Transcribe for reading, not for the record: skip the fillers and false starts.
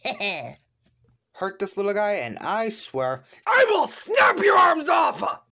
Hurt this little guy, and I swear I will snap your arms off!